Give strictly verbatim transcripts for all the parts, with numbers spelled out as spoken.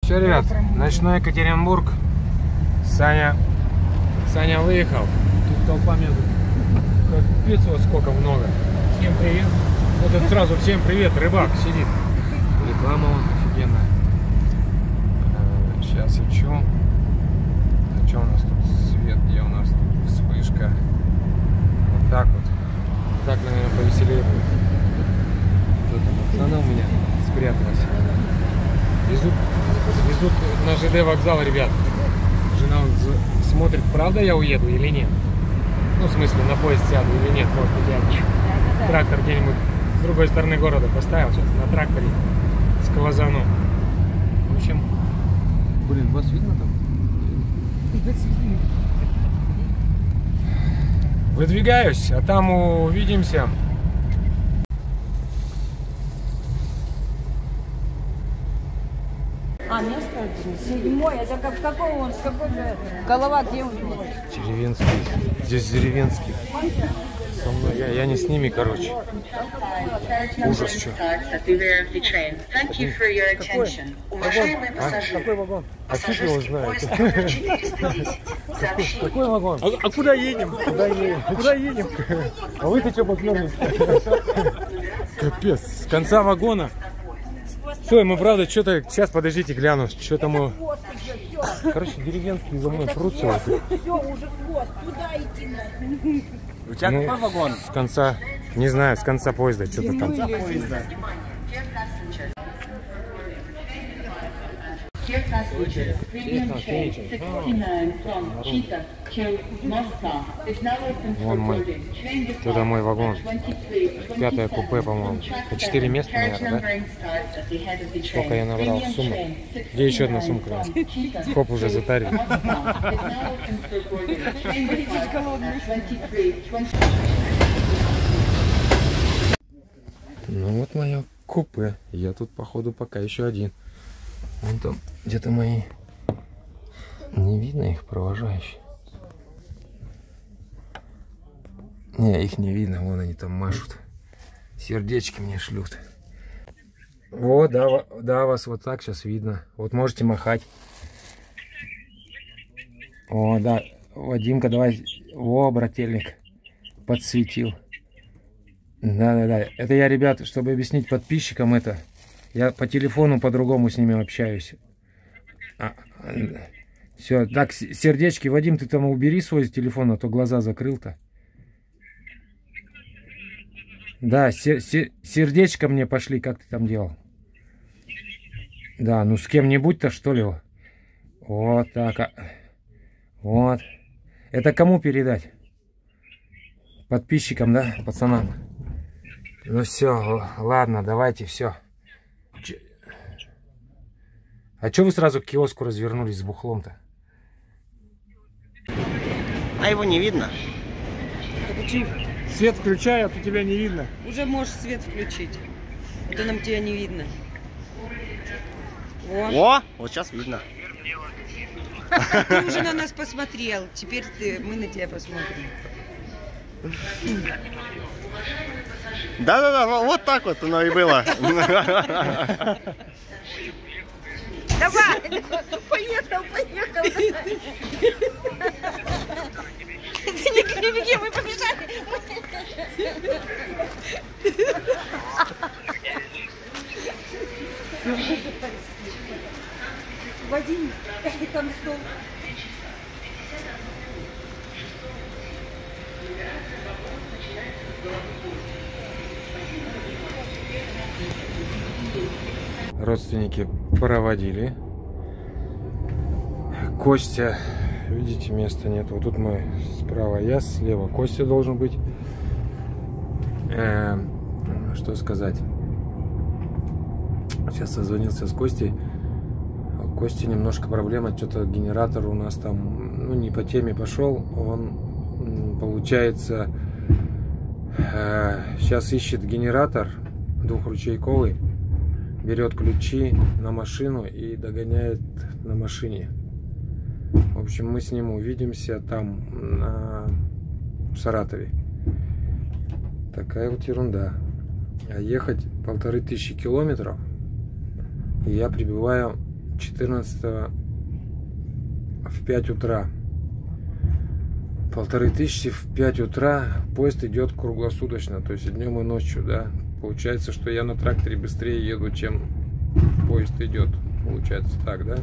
Все, ребят, ночной Екатеринбург. Саня, Саня выехал. Тут толпа между. Капец, вот сколько много. Всем привет. Вот это сразу всем привет. Рыбак сидит. Реклама вон офигенная. Сейчас ищу. А что у нас тут свет? Где у нас тут вспышка? Вот так вот. Так, наверное, повеселее будет. Тут она у меня спряталась. Везут, везут на ЖД вокзал, ребят. Жена смотрит, правда я уеду или нет. Ну, в смысле, на поезд сяду или нет. Может быть, я трактор где-нибудь с другой стороны города поставил сейчас. На тракторе сквозану. В общем, блин, вас видно там? Выдвигаюсь, а там увидимся. А, место седьмой, это как в каком он, с какой же голова, где у него? Деревенский, здесь деревенский. Со мной, я, я не с ними, короче. Ужас, что. Какой? А? Какой вагон? А кто его знает? Какой вагон? А, а куда едем? Куда едем? Куда едем? А вы-то что поклёрнись? Капец, с конца вагона. Все, мы правда что-то... Сейчас, подождите, гляну. Что-то мы... Короче, деревенские за мной прутся. Все, уже хвост, туда идти. У тебя ну, какой вагон? С конца... Не знаю, с конца поезда. Что-то там. С конца поезда. Вон мой. Это мой вагон. Пятое купе, по-моему. По четыре места, наверное, да? Сколько я набрал сумму. Где еще одна сумка? Хоп, уже затарил. Ну вот мое купе. Я тут, походу, пока еще один. Вон там где-то мои. Не видно их провожающих. Не, их не видно. Вон они там машут. Сердечки мне шлют. Вот, да, да, вас вот так сейчас видно. Вот можете махать. О, да. Вадимка, давай. О, брательник. Подсветил. Да-да-да. Это я, ребят, чтобы объяснить подписчикам это. Я по телефону по-другому с ними общаюсь. А, все, так, сердечки, Вадим, ты там убери свой телефон, а то глаза закрыл-то. Да, сер сер сердечко мне пошли, как ты там делал? Да, ну с кем-нибудь-то, что ли? Вот так. А. Вот. Это кому передать? Подписчикам, да, пацанам? Ну все, ладно, давайте, все. А что вы сразу к киоску развернулись с бухлом-то? А его не видно. Свет включай, а то тебя не видно. Уже можешь свет включить. А то нам тебя не видно. О, О вот сейчас видно. Ты уже на нас посмотрел. Теперь ты, мы на тебя посмотрим. Да-да-да, вот так вот оно и было. Давай, поехал, поехал. Не беги, мы побежали. Вадим, там стол. Родственники проводили. Костя, видите, места нет. Вот тут мы справа, я слева. Костя должен быть. Э, что сказать? Сейчас созвонился с Костей. У Кости немножко проблема, что-то генератор у нас там, ну, не по теме пошел. Он, получается, э, сейчас ищет генератор двухручейковый. Берет ключи на машину и догоняет на машине. В общем, мы с ним увидимся там, на... в Саратове. Такая вот ерунда. А ехать полторы тысячи километров. И я прибываю четырнадцатого в пять утра. Полторы тысячи в пять утра. Поезд идет круглосуточно, то есть и днем, и ночью, да. Получается, что я на тракторе быстрее еду, чем поезд идет. Получается так, да?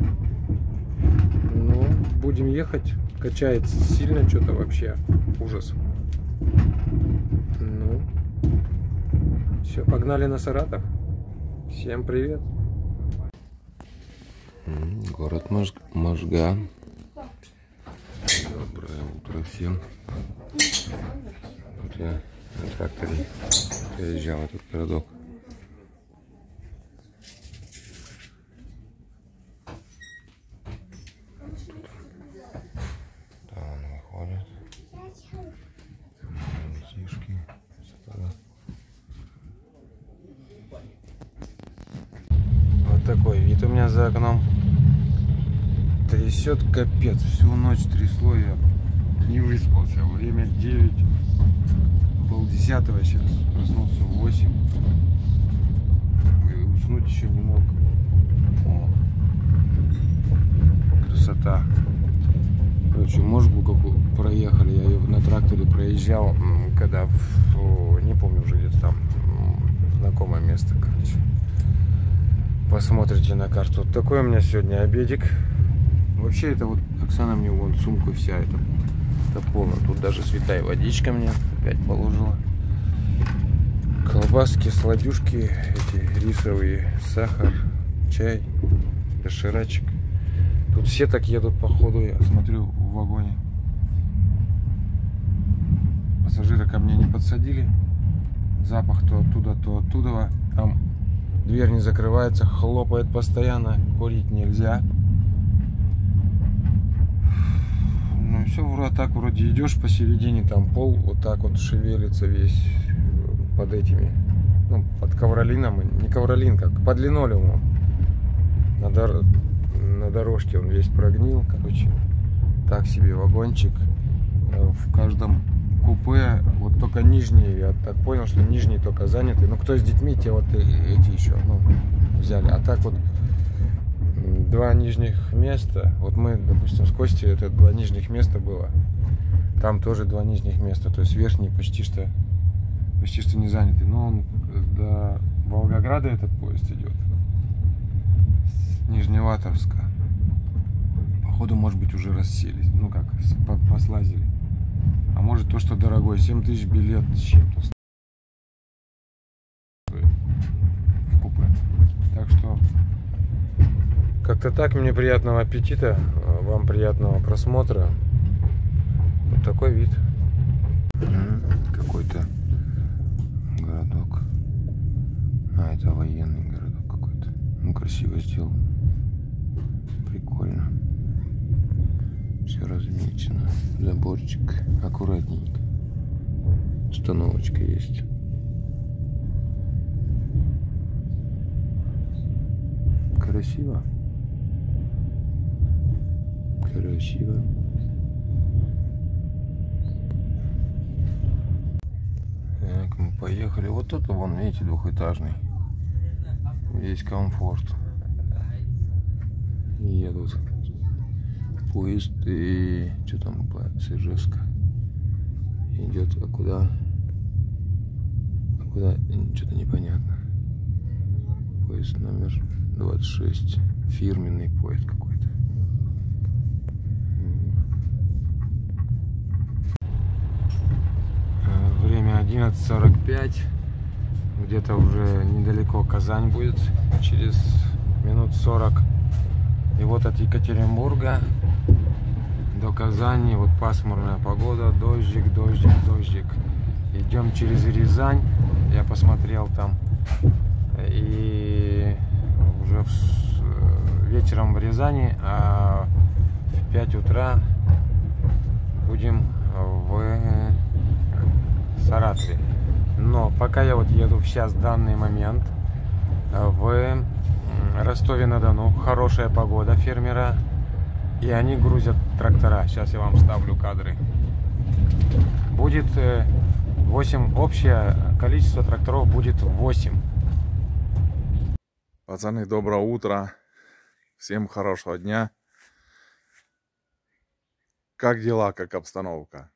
Ну, будем ехать. Качается сильно что-то вообще. Ужас. Ну, все, погнали на Саратов. Всем привет. Город Мож... Можга. Доброе утро всем. Вот я на тракторе приезжал в этот городок. Там он выходит. Детишки. Вот такой вид у меня за окном. Трясет капец, всю ночь трясло, я не выспался. Время девять, полдесятого сейчас, проснулся в восемь. И уснуть еще не мог. О, красота. Короче, Можгу какую проехали, я ее на тракторе проезжал, когда, в, не помню уже где-то там, знакомое место, короче. Посмотрите на карту. Вот такой у меня сегодня обедик. Вообще это вот Оксана мне вон сумку вся это, это полно. Тут даже святая водичка мне опять положила. Колбаски, сладюшки, эти рисовые, сахар, чай, доширачек. Тут все так едут походу, я смотрю в вагоне. Пассажиры ко мне не подсадили. Запах то оттуда, то оттуда. Там дверь не закрывается, хлопает постоянно, курить нельзя. Ну все, вроде так, вроде идешь посередине, там пол вот так вот шевелится весь под этими, ну, под ковролином, не ковролин, как под линолеумом. На, дор на дорожке он весь прогнил, короче. Так себе вагончик. В каждом купе, вот только нижние, я так понял, что нижние только заняты. Ну, кто с детьми, те вот эти еще, ну, взяли. А так вот два нижних места. Вот мы, допустим, с Костей, это два нижних места было. Там тоже два нижних места. То есть верхний почти что почти что не занятый. Но он до Волгограда этот поезд идет. С Нижневартовска. Походу, может быть, уже расселись. Ну как, послазили. А может то, что дорогой. семь тысяч билет с чем-то стоит в купе. Так что как-то так. Мне приятного аппетита, вам приятного просмотра. Вот такой вид. Какой-то городок. А, это военный городок какой-то. Ну, красиво сделан. Прикольно. Все размечено. Заборчик аккуратненько. Установочка есть. Красиво. Красиво. Так, мы поехали. Вот тут вон, видите, двухэтажный. Весь комфорт. Едут поезд и что там по Ижевска идет, а куда? А куда? Что-то непонятно. Поезд номер двадцать шесть. Фирменный поезд какой-то. Время одиннадцать сорок пять. Где-то уже недалеко Казань будет. Через минут сорок. И вот от Екатеринбурга до Казани. Вот пасмурная погода. Дождик, дождик, дождик. Идем через Рязань. Я посмотрел там. И уже в, вечером в Рязани, а в пять утра будем в Саратове. Но пока я вот еду сейчас в данный момент в Ростове-на-Дону. Хорошая погода, фермера. И они грузят трактора. Сейчас я вам ставлю кадры. Будет восемь, общее количество тракторов будет восемь. Пацаны, доброе утро. Всем хорошего дня. Как дела, как обстановка?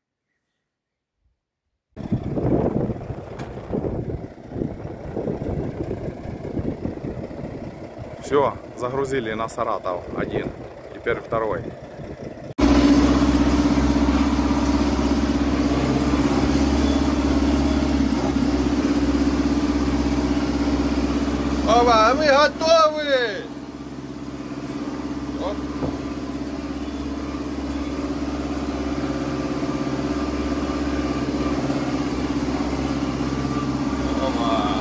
Все, загрузили на Саратов один. Теперь второй. Опа, мы готовы! Оп. Опа.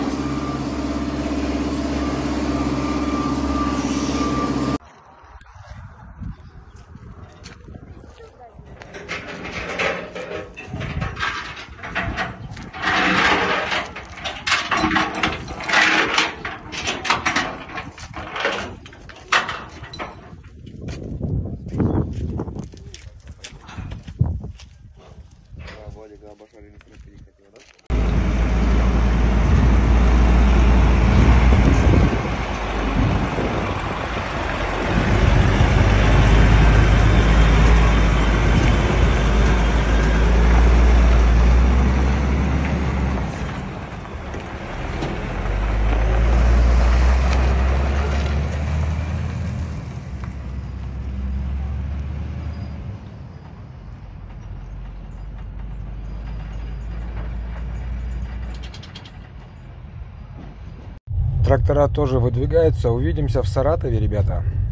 Трактора тоже выдвигаются. Увидимся в Саратове, ребята.